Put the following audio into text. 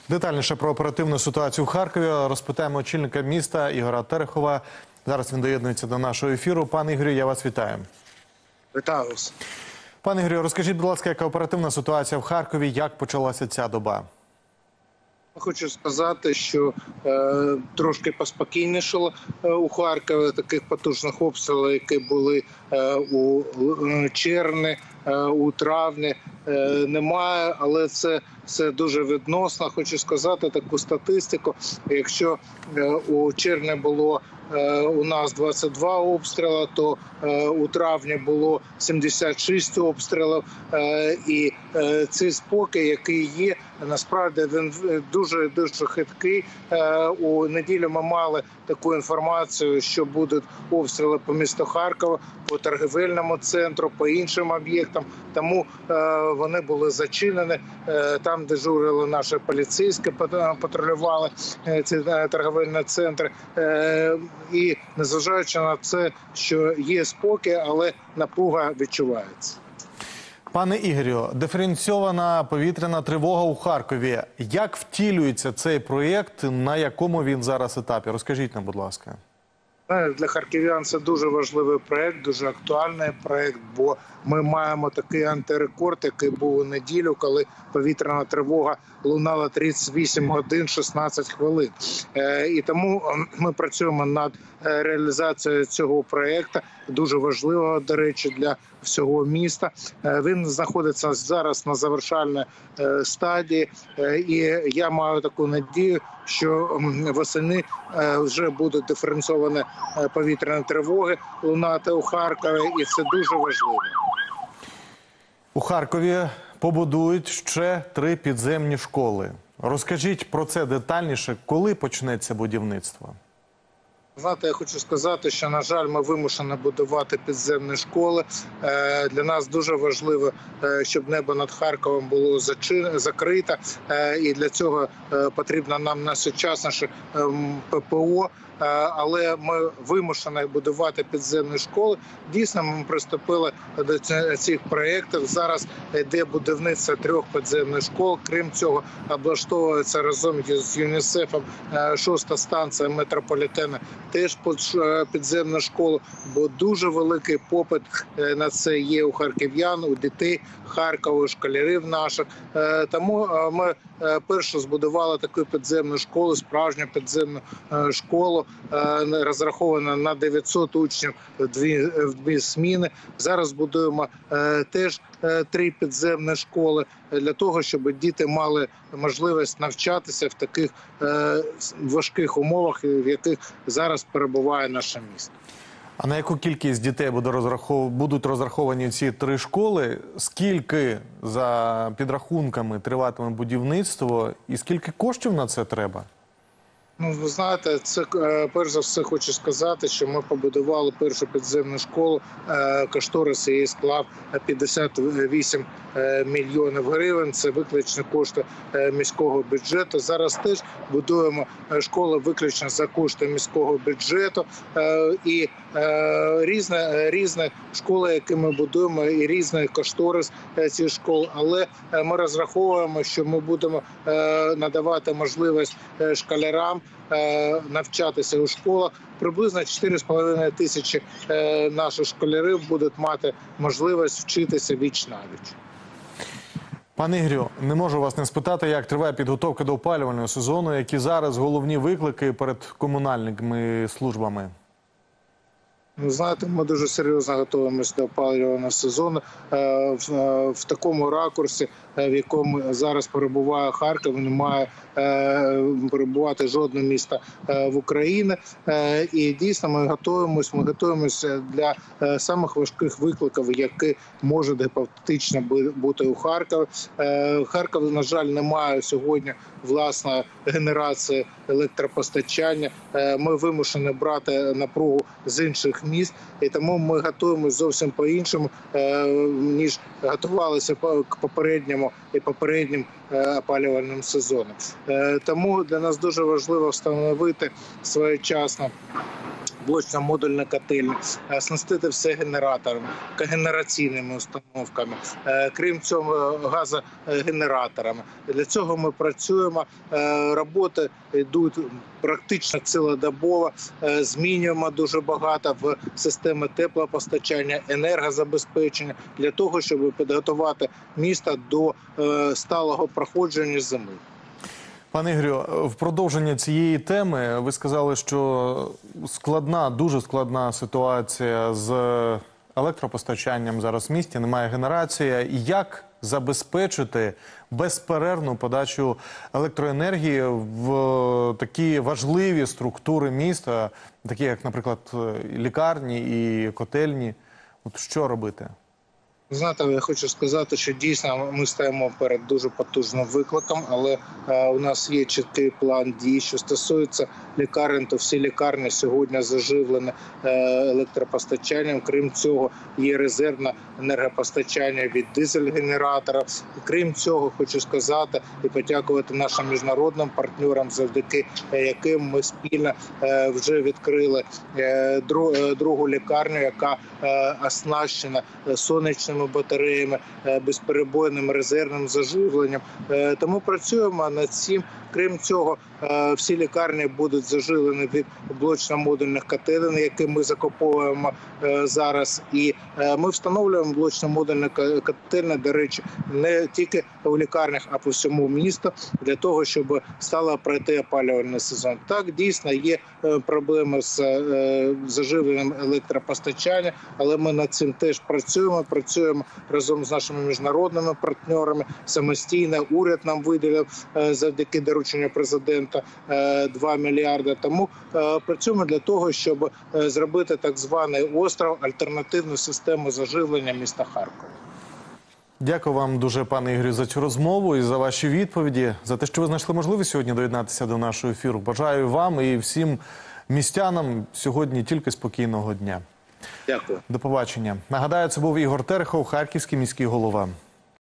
Детальніше про оперативну ситуацію в Харкові розпитаємо очільника міста Ігоря Терехова. Зараз він доєднується до нашого ефіру. Пане Ігорю, я вас вітаю. Вітаю вас. Пане Ігорю, розкажіть, будь ласка, яка оперативна ситуація в Харкові, як почалася ця доба? Хочу сказати, що трошки поспокійнішало у Харкові. Таких потужних обстрілів, які були у червні, у травні, немає, але це дуже відносно. Хочу сказати таку статистику. Якщо у червні було у нас 22 обстріли, то у травні було 76 обстрілів. І цей спокій, який є, насправді він дуже хиткий. У неділю ми мали таку інформацію, що будуть обстріли по місту Харкова, по торгівельному центру, по іншим об'єктам. Тому вони були зачинені. Там дежурили наші поліцейські, патрулювали ці торгівельні центри. І незважаючи на це, що є спокій, але напруга відчувається. Пане Ігорю, диференційована повітряна тривога у Харкові. Як втілюється цей проєкт, на якому він зараз етапі? Розкажіть нам, будь ласка. Для харків'ян це дуже важливий проєкт, дуже актуальний проєкт, бо ми маємо такий антирекорд, який був у неділю, коли повітряна тривога лунала 38 годин 16 хвилин. І тому ми працюємо над реалізацією цього проєкту, дуже важливого, до речі, для всього міста. Він знаходиться зараз на завершальній стадії, і я маю таку надію, що восени вже будуть диференційовані повітряні тривоги лунати у Харкові, і це дуже важливо. У Харкові побудують ще 3 підземні школи. Розкажіть про це детальніше, коли почнеться будівництво? Знаєте, я хочу сказати, що, на жаль, ми вимушені будувати підземні школи. Для нас дуже важливо, щоб небо над Харковом було закрите. І для цього потрібно нам найсучасніше ППО. Але ми вимушені будувати підземні школи. Дійсно, ми приступили до цих проєктів. Зараз йде будівництво 3 підземних школ. Крім цього, облаштовується разом з ЮНІСЕФом 6-та станція метрополітену теж підземну школу, бо дуже великий попит на це є у харків'ян, у дітей Харкова, у школярів наших. Тому ми перше збудували таку підземну школу, справжню підземну школу, розрахована на 900 учнів в 2 зміни. Зараз будуємо теж 3 підземні школи для того, щоб діти мали можливість навчатися в таких важких умовах, в яких зараз перебуває наше місто. А на яку кількість дітей будуть розраховані ці 3 школи? Скільки, за підрахунками, триватиме будівництво і скільки коштів на це треба? Ну, ви знаєте, це перш за все хочу сказати, що ми побудували першу підземну школу. Кошторис її склав 58 мільйонів гривень. Це виключно кошти міського бюджету. Зараз теж будуємо школи виключно за кошти міського бюджету. І різні школи, які ми будуємо, і різний кошторис цих школ. Але ми розраховуємо, що ми будемо надавати можливість школярам навчатися у школах. Приблизно 4,5 тисячі наших школярів будуть мати можливість вчитися віч-навіч. Пане Ігорю, не можу вас не спитати, як триває підготовка до опалювального сезону, які зараз головні виклики перед комунальними службами? Ви знаєте, ми дуже серйозно готуємося до опалювального сезону. В такому ракурсі, в якому зараз перебуває Харків, не має перебувати жодне місто в Україні. І дійсно ми готуємося для самих важких викликів, які можуть гіпотетично бути у Харкові. Харків, на жаль, не має сьогодні власної генерації електропостачання. Ми вимушені брати напругу з інших міст, і тому ми готуємося зовсім по-іншому, ніж готувалися к попереднім опалювальним сезоном. Тому для нас дуже важливо встановити своєчасно блочно-модульні котельні, оснастити все генераторами, когенераційними установками, крім цього газогенераторами. Для цього ми працюємо, роботи йдуть практично цілодобово, змінюємо дуже багато в системи теплопостачання, енергозабезпечення для того, щоб підготувати місто до сталого проходження зими. Пане Ігорю, в продовження цієї теми ви сказали, що дуже складна ситуація з електропостачанням зараз в місті, немає генерації. Як забезпечити безперервну подачу електроенергії в такі важливі структури міста, такі як, наприклад, лікарні і котельні? От що робити? Знаєте, я хочу сказати, що дійсно ми стоїмо перед дуже потужним викликом, але у нас є чіткий план дій, що стосується лікарень, то всі лікарні сьогодні заживлені електропостачанням. Крім цього, є резервне енергопостачання від дизель-генератора. Крім цього, хочу сказати і подякувати нашим міжнародним партнерам, завдяки яким ми спільно вже відкрили другу лікарню, яка оснащена сонячними батареями, безперебойним резервним заживленням. Тому працюємо над цим. Крім цього, всі лікарні будуть заживлені від блочно-модульних котелень, які ми закуповуємо зараз. І ми встановлюємо блочно-модульні котельні, до речі, не тільки у лікарнях, а по всьому місту, для того, щоб стало пройти опалювальний сезон. Так, дійсно, є проблеми з заживленням електропостачання, але ми над цим теж працюємо разом з нашими міжнародними партнерами, самостійно. Уряд нам виділив завдяки дорученню президента 2 мільярди. Тому працюємо для того, щоб зробити так званий остров, альтернативну систему заживлення міста Харкова. Дякую вам дуже, пане Ігорю, за цю розмову і за ваші відповіді, за те, що ви знайшли можливість сьогодні доєднатися до нашого ефіру. Бажаю вам і всім містянам сьогодні тільки спокійного дня. Дякую. До побачення. Нагадаю, це був Ігор Терехов, харківський міський голова.